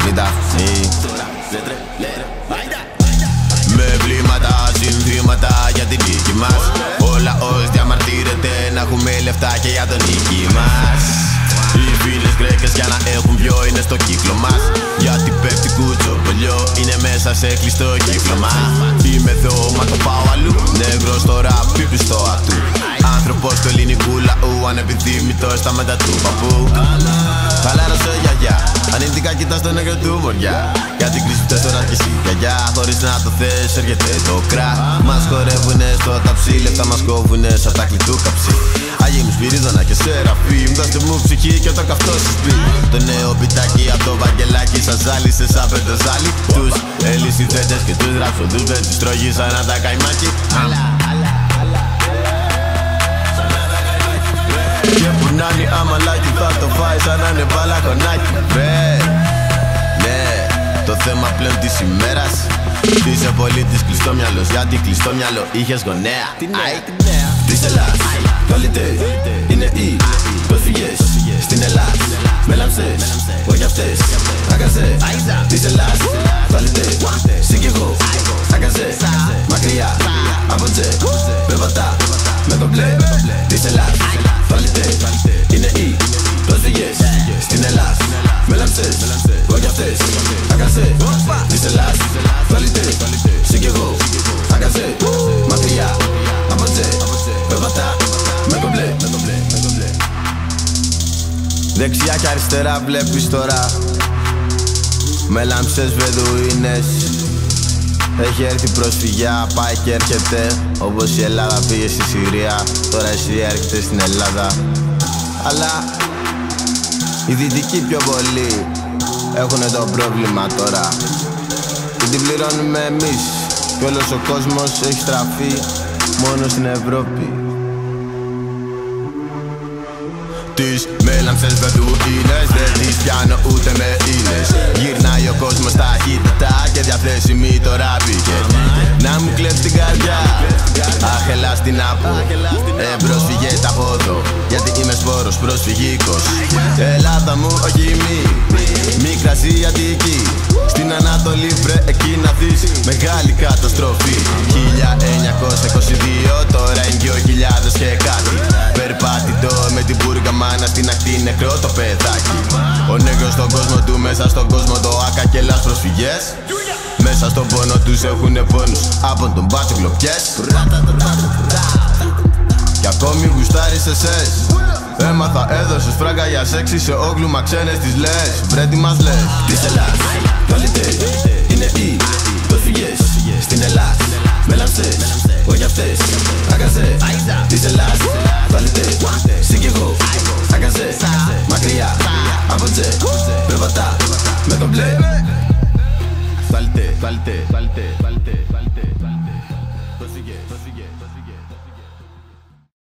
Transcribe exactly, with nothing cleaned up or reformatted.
Μηταχνή με βλήματα, συνθήματα για την νίκη μας. Ο λαός διαμαρτύρεται να έχουμε λεφτά και για τον νίκη μας. Οι φίλες γκρέκες για να έχουν πιο είναι στο κύκλο μας. Γιατί πέφτει κούτσο πολιό είναι μέσα σε κλειστό κύκλωμα. Είμαι εδώ μα το πάω αλλού. Νεγρός στο ραπ, πίπη στο ατού. Άνθρωπος του ελληνικού λαού, ανεπιθύμητος στα μετά του παππού. Χαλάρωσε γιαγιά, ανήθικα κοιτάς τον νεκρό του μωριά. Για την κρίση φταίς τώρα κι εσύ γιαγιά. Χωρίς να το θες έρχεται το κρά. Μας χορεύουνε στο ταψί, λεφτά μας κόβουνε σαν τα κλειτού καψί. Αγί μου Σπυρίδωνα και Σεραφείμ, δώστε μου ψυχή και το καυτό σας πει. Το νέο πιτάκι απ' το βαγγελάκι σας ζάλισε σαν πεντοζάλι. Τους ελισιδέντες και τους ραψοδούς δεν τους τρώγει σαν να τα καημάκι. Και που να είναι αμαλάκι θα το φάει σαν να είναι μπαλακονάκι. Ρε, ναι, το θέμα πλέον της ημέρας. Είσαι πολίτης κλειστό μυαλός, γιατί κλειστό μυαλό είχες γονέα. Τι νέα, της Ελλάς, καλύτεροι είναι οι πρόσφυγες στην Ελλάδα. Με λάμψες, όχι αυτές, άγκαζε. Της Ελλάς, καλύτεροι, εσύ κι εγώ, άγκαζε. Μακριά, από τσε, περπατά, με το μπλε. Της Ελλάς, καλύτεροι είναι οι πρόσφυγες στην Ελλάδα. Με λάμψες, όχι αυτές, άγκαζε. Της Ελλάς, καλύτεροι, εσύ κι εγώ, άγκαζε. Μακριά, από τσε, περπατά, με το μπλε. Δεξιά και αριστερά βλέπεις τώρα με λάμψες βεδουίνες. Έχει έρθει προσφυγιά, πάει και έρχεται. Όπως η Ελλάδα πήγε στη Συρία, τώρα η Συρία έρχεται στην Ελλάδα. Αλλά οι δυτικοί πιο πολλοί έχουνε το πρόβλημα τώρα και την πληρώνουμε εμείς. Κι όλος ο κόσμος έχει στραφεί μόνο στην Ευρώπη. Τις μέλαμψες βεδουίνες δεν τις πιάνω ούτε με ίνες. Γυρνάει ο κόσμος ταχύτητα και διαθέσιμη τώρα μπήκε να μου κλέψει την καρδιά. Αχ, Ελλάς τι να πω, ε, πρόσφυγες από εδώ, γιατί είμαι σπόρος προσφυγικός. Ελλάδα μου όχι μη, μικρά Αττική. Στην Ανατολή βρε εκεί να δεις μεγάλη καταστροφή. χίλια εννιακόσια είκοσι δύο, τώρα είναι δύο χιλιάδες και κάτι. Περπάτητο με την πούρκα μάνα στην ακτή, νεκρό το παιδάκι. Ο νέγρος στον κόσμο του, μέσα στον κόσμο το άκα και Ελλάς προσφυγές. Μέσα στον πόνο τους έχουνε πόνους από τον μπάτσο κλοπιές. Κι ακόμη γουστάρεις εσές. Έμαθα έδωσες φράγκα για σεξ, σε όγλουμα ξένες τις λες. Βρε τι μας λες. Της Ελλάς, καλύτεροι είναι οι πρόσφυγες στην Ελλάδα. Με λάμψες, όχι αυτές, άγκαζε. Της Ελλάς, καλύτεροι, εσύ κι εγώ, άγκαζε. Μακριά, από τσε, περπατά, με το μπλε. Σάλτε, σάλτε, σάλτε, σάλτε, σάλτε, πρόσφυγες, πρόσφυγες, πρόσφυγες.